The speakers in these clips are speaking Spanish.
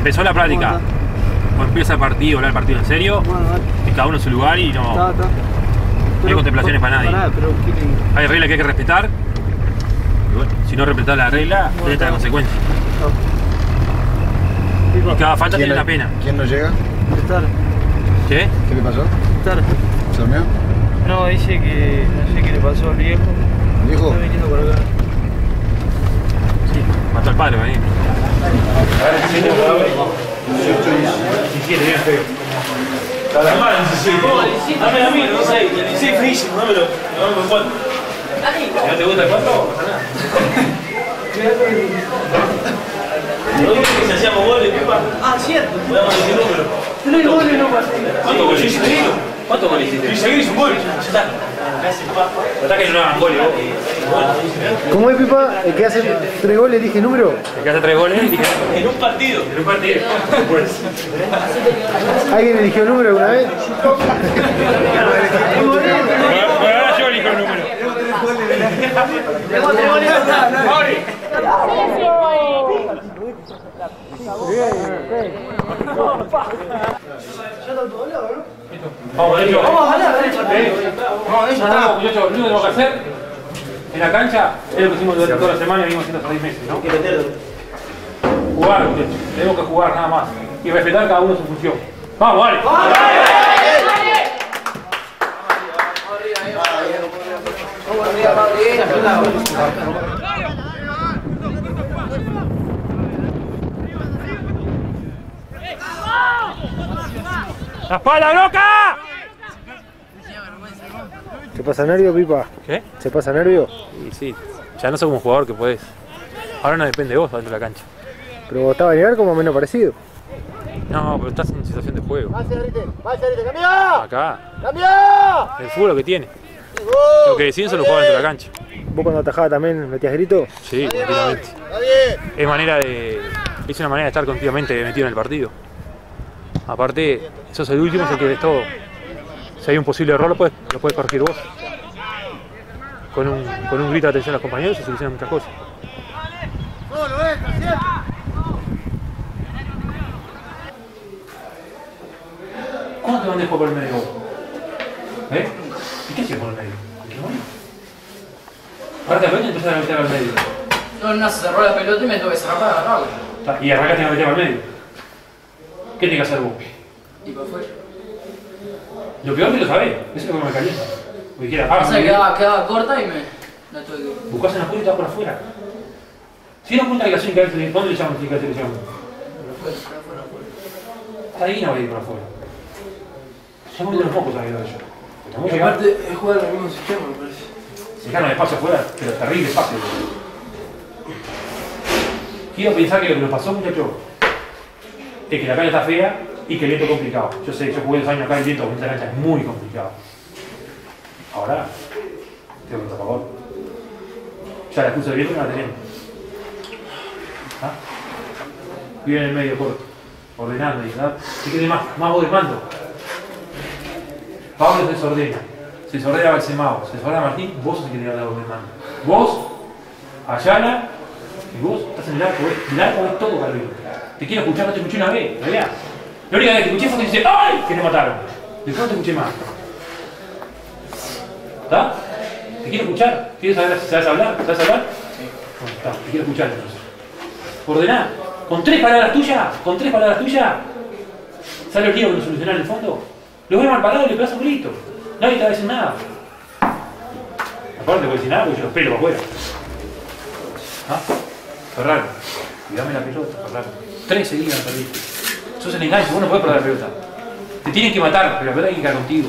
empezó la práctica o empieza el partido, hablar el partido en serio, y cada uno en su lugar y no hay contemplaciones para nadie. Hay reglas que hay que respetar, y bueno, si no respetas la regla, tiene la consecuencia. Y cada falta tiene una pena. ¿Quién no llega? ¿Qué? ¿Qué le pasó? ¿Se durmió? No, dice que no sé qué le pasó al viejo. ¿El viejo? Está viniendo por acá. Sí, mató al padre, vení. A ver, si quiere, bien feo. Dame a mí, 16 feísimo, dámelo. Dame con 4. Si no te gusta el 4, no pasa nada. ¿No dije que si hacíamos goles, Pipa? Ah, cierto. Podemos decir número. 3 goles no pasé. ¿Cuántos goles hiciste? ¿Cuántos goles hiciste? Y seguís un gol. Ya está. Tratá que no hagan goles vos. ¿Cómo es, Pipa? ¿El que hace 3 goles elige número? El que hace 3 goles, dije. En un partido. En un partido. Pues. ¿Alguien eligió el número alguna vez? Ahora yo elijo el número. Vamos, Derecho. Vamos a hablar, Derecho. Vamos, Derecho. Muchachos, lo único que tenemos que hacer en la cancha es lo que hicimos durante toda la semana y venimos haciendo hace 6 meses, ¿no? Jugar, muchachos. Tenemos que jugar nada más. Y respetar cada uno su función. ¡Vamos, vale! ¡La espalda, loca! ¿Se pasa nervio, Pipa? ¿Qué? ¿Se pasa nervio? Y sí, ya no sos como jugador que podés. Ahora no depende de vos dentro de la cancha. Pero vos estabas a llegar como menos parecido. No, pero estás en situación de juego. ¡Cambia! Acá, ¡Cambia! el fútbol lo que tiene. Lo que deciden son los jugadores dentro de la cancha. ¿Vos cuando atajabas también metías grito? Sí, continuamente. Es una manera de estar continuamente metido en el partido. Aparte, sos el último, es el que ves todo. Si hay un posible error, lo puedes corregir vos. Con un grito de atención a los compañeros se solucionan muchas cosas. ¿Cuándo te mandé por el medio? ¿Eh? ¿Y qué hacías por el medio? Ahora te apenas y empezás a meter al medio. No, se cerró la pelota y me tuve que cerrar para agarrarla. Y arrancaste a meter al medio. ¿Qué tenés que hacer vos? Y para afuera. Lo peor que lo sabés, eso es lo que me calienta. Porque quiera, O sea, quedaba corta y me la tuve que... buscás en la puerta y estás por afuera. Si no cuenta que la sin caer, ¿dónde le llaman sin caer? Está ahí no va a ir por afuera. Ya me meto un poco sabido de ello. Y aparte es jugar en el mismo sistema, me parece. Se dejaron espacio afuera, pero terrible espacio. Quiero pensar que lo que nos pasó, muchachos, es que la cancha está fea y que el viento es complicado. Yo sé, yo jugué 2 años acá y el viento con esta cancha es muy complicado. Ahora, tengo que estar a favor. Ya la excusa del viento no la tenemos. ¿Ah? Vive en el medio, corto, ordenando, ¿verdad? Si quiere más voz de mando. Pablo se desordena. Se desordena Balsemao, se desordena Martín, vos sos el que tiene la voz de mando. Vos, Ayala, y vos estás en el arco, el arco es todo Carlos. Te quiero escuchar, no te escuché una vez, ¿verdad? La única vez que escuché fue que dice ¡ay! Que te mataron. Después no te escuché más. ¿Está? Te quiero escuchar. ¿Quieres saber si sabes hablar? ¿Sabes hablar? Sí. Bueno, está, te quiero escuchar entonces. Ordená. Con 3 palabras tuyas, ¿sabes lo que quiero solucionar en el fondo? Los ves mal parados y le pegas un grito. Nadie te va a decir nada. Aparte no te voy a decir nada porque yo los pelo para afuera. ¿Ah? Ferraro. Cuidame la pelota, Ferraro. 3 seguidas perdiste. Sos el enganche, vos no podés perder la pelota. Te tienen que matar, pero la pelota hay que quedar contigo.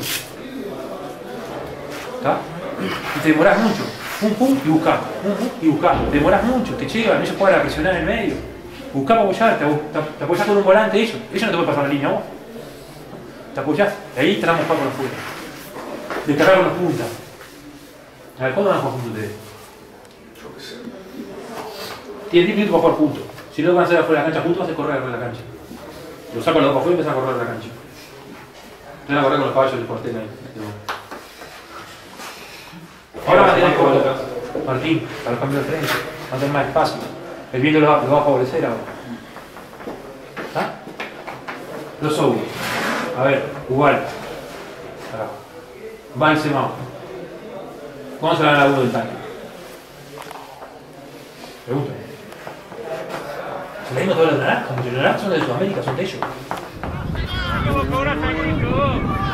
¿Está? Y te demorás mucho. Pum pum y buscá. Pum pum y buscá. Te demorás mucho, te llevan, ellos pueden presionar en el medio. Buscá para apoyar, te apoyás con un volante, ellos no te pueden pasar la línea vos. Te apoyás, y ahí te damos para por afuera. Descargar con los puntas. A ver, ¿cuándo van a jugar juntos ustedes? Yo qué sé. Tienen 10 minutos para jugar juntos. Si no van a hacer afuera de la cancha juntos, vas a correr afuera de la cancha. Los saco a los dos para afuera y empiezan a correr de la cancha. Empiezan a correr con los caballos del cuartel ahí. Ahora van a tener que jugar Martín, para los cambios de frente. Van a tener más espacio. El viento los va a favorecer ahora. ¿Está? Los óvulos. A ver, igual. Acá. Balsemao. ¿Cómo se llama el óvulo del tanque? Pregunta. ¿Se le dimos todas las naranjas? Las naranjas son de Sudamérica, son de ellos.